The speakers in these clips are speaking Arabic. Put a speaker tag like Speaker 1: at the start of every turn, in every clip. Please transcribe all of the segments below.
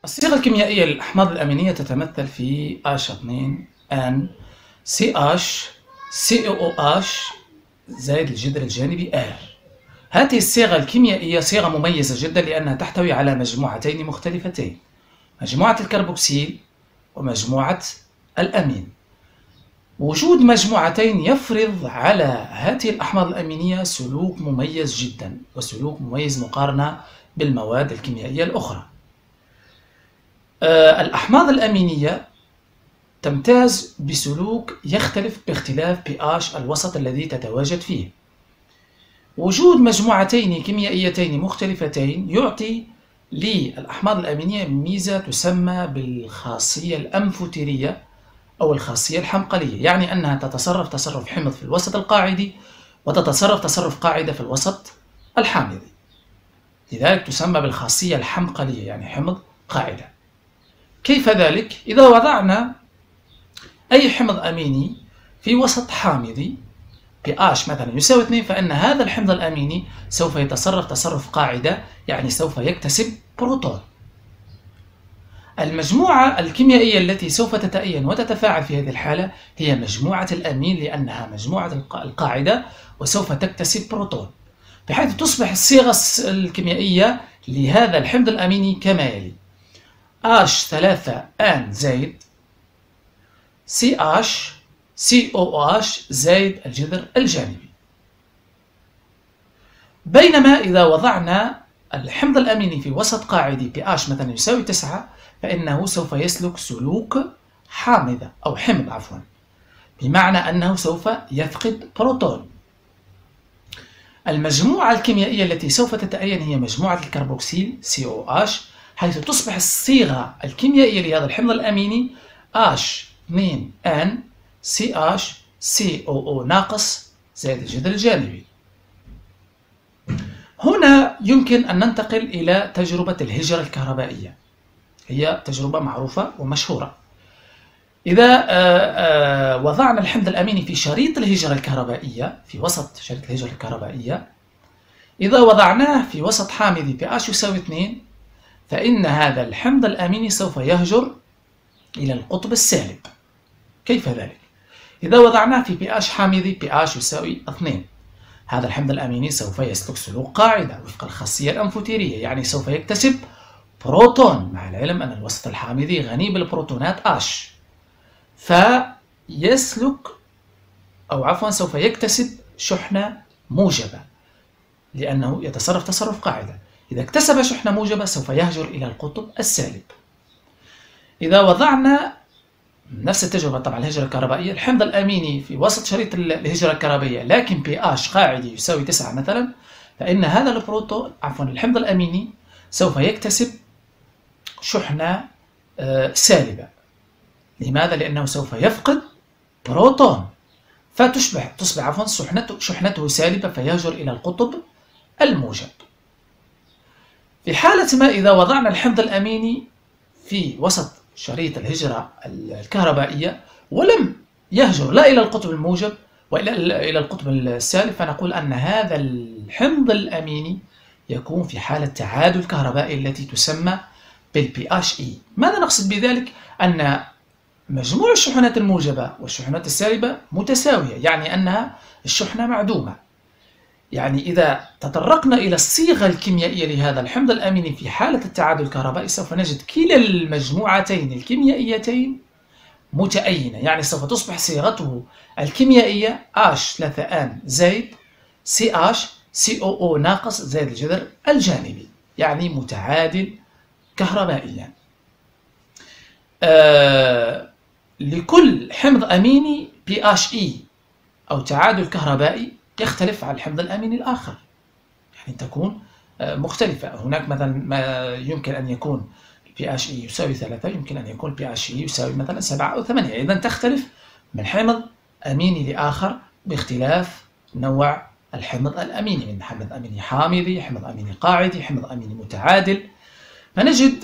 Speaker 1: الصيغة الكيميائية للأحماض الأمينية تتمثل في H2N CH COOH زائد الجذر الجانبي R. هذه الصيغة الكيميائية صيغة مميزة جدا لأنها تحتوي على مجموعتين مختلفتين، مجموعة الكربوكسيل ومجموعة الأمين. وجود مجموعتين يفرض على هذه الأحماض الأمينية سلوك مميز جدا، وسلوك مميز مقارنة بالمواد الكيميائية الأخرى. الأحماض الأمينية تمتاز بسلوك يختلف باختلاف pH الوسط الذي تتواجد فيه. وجود مجموعتين كيميائيتين مختلفتين يعطي للأحماض الأمينية ميزة تسمى بالخاصية الأنفوتيرية أو الخاصية الحمقلية، يعني أنها تتصرف تصرف حمض في الوسط القاعدي وتتصرف تصرف قاعدة في الوسط الحامضي، لذلك تسمى بالخاصية الحمقلية، يعني حمض قاعدة. كيف ذلك؟ إذا وضعنا أي حمض أميني في وسط حامضي pH مثلا يساوي 2، فإن هذا الحمض الأميني سوف يتصرف تصرف قاعدة، يعني سوف يكتسب بروتون. المجموعة الكيميائية التي سوف تتأين وتتفاعل في هذه الحالة هي مجموعة الأمين، لأنها مجموعة القاعدة وسوف تكتسب بروتون، بحيث تصبح الصيغة الكيميائية لهذا الحمض الأميني كما يلي: H3N زائد CH COOH زائد الجذر الجانبي. بينما إذا وضعنا الحمض الأميني في وسط قاعدي pH مثلا يساوي 9، فإنه سوف يسلك سلوك حامضة أو حمض عفوا، بمعنى أنه سوف يفقد بروتون. المجموعة الكيميائية التي سوف تتأين هي مجموعة الكربوكسيل COH، حيث تصبح الصيغة الكيميائية لهذا الحمض الأميني H2N CH COO ناقص زائد الجذر الجانبي. هنا يمكن أن ننتقل إلى تجربة الهجرة الكهربائية، هي تجربة معروفة ومشهورة. إذا وضعنا الحمض الأميني في شريط الهجرة الكهربائية، في وسط شريط الهجرة الكهربائية، إذا وضعناه في وسط حامضي pH يساوي 2، فإن هذا الحمض الأميني سوف يهجر إلى القطب السالب. كيف ذلك؟ إذا وضعناه في pH حامضي pH يساوي 2، هذا الحمض الأميني سوف يسلك سلوك قاعدة وفق الخاصية الأنفوتيرية، يعني سوف يكتسب بروتون، مع العلم أن الوسط الحامضي غني بالبروتونات H، فيسلك أو عفوا سوف يكتسب شحنة موجبة لأنه يتصرف تصرف قاعدة. إذا اكتسب شحنة موجبة سوف يهجر إلى القطب السالب. إذا وضعنا نفس التجربة طبعا الهجرة الكهربائية، الحمض الأميني في وسط شريط الهجرة الكهربائية لكن pH قاعدي يساوي 9 مثلا، فإن هذا الحمض الأميني سوف يكتسب شحنة سالبة. لماذا؟ لأنه سوف يفقد بروتون، تصبح شحنته سالبة فيهجر إلى القطب الموجب. في حالة ما إذا وضعنا الحمض الأميني في وسط شريط الهجرة الكهربائية ولم يهجر لا إلى القطب الموجب وإلا إلى القطب السالب، فنقول أن هذا الحمض الأميني يكون في حالة تعادل كهربائي التي تسمى بالPHE. ماذا نقصد بذلك؟ أن مجموع الشحنات الموجبة والشحنات السالبة متساوية، يعني أنها الشحنة معدومة. يعني إذا تطرقنا إلى الصيغة الكيميائية لهذا الحمض الأميني في حالة التعادل الكهربائي سوف نجد كلا المجموعتين الكيميائيتين متأينة، يعني سوف تصبح صيغته الكيميائية H3N زائد CH COO ناقص زائد الجذر الجانبي، يعني متعادل كهربائيا. لكل حمض أميني PHE أو تعادل كهربائي يختلف عن الحمض الأميني الآخر، يعني تكون مختلفة. هناك مثلا ما يمكن أن يكون pH يساوي 3، يمكن أن يكون pH يساوي مثلا 7 أو 8، إذن تختلف من حمض أميني لآخر باختلاف نوع الحمض الأميني، من حمض أميني حامضي، حمض أميني قاعدي، حمض أميني متعادل. فنجد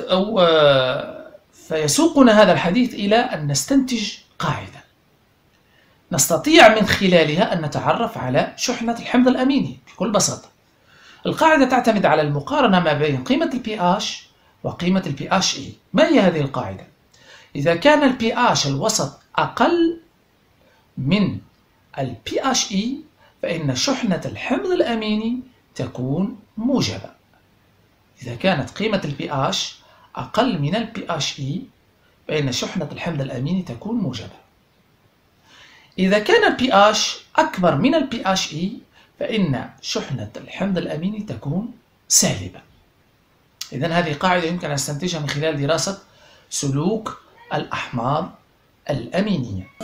Speaker 1: فيسوقنا هذا الحديث إلى أن نستنتج قاعدة نستطيع من خلالها أن نتعرف على شحنة الحمض الأميني بكل بساطة. القاعدة تعتمد على المقارنة ما بين قيمة الpH وقيمة ال pH E. ما هي هذه القاعدة؟ إذا كان ال pH الوسط أقل من ال pH E فإن شحنة الحمض الأميني تكون موجبة. إذا كانت قيمة ال pH أقل من ال pH E فإن شحنة الحمض الأميني تكون موجبة. إذا كان ال pH أكبر من ال pH E فإن شحنة الحمض الأميني تكون سالبة. إذن هذه قاعدة يمكن أن نستنتجها من خلال دراسة سلوك الأحماض الأمينية.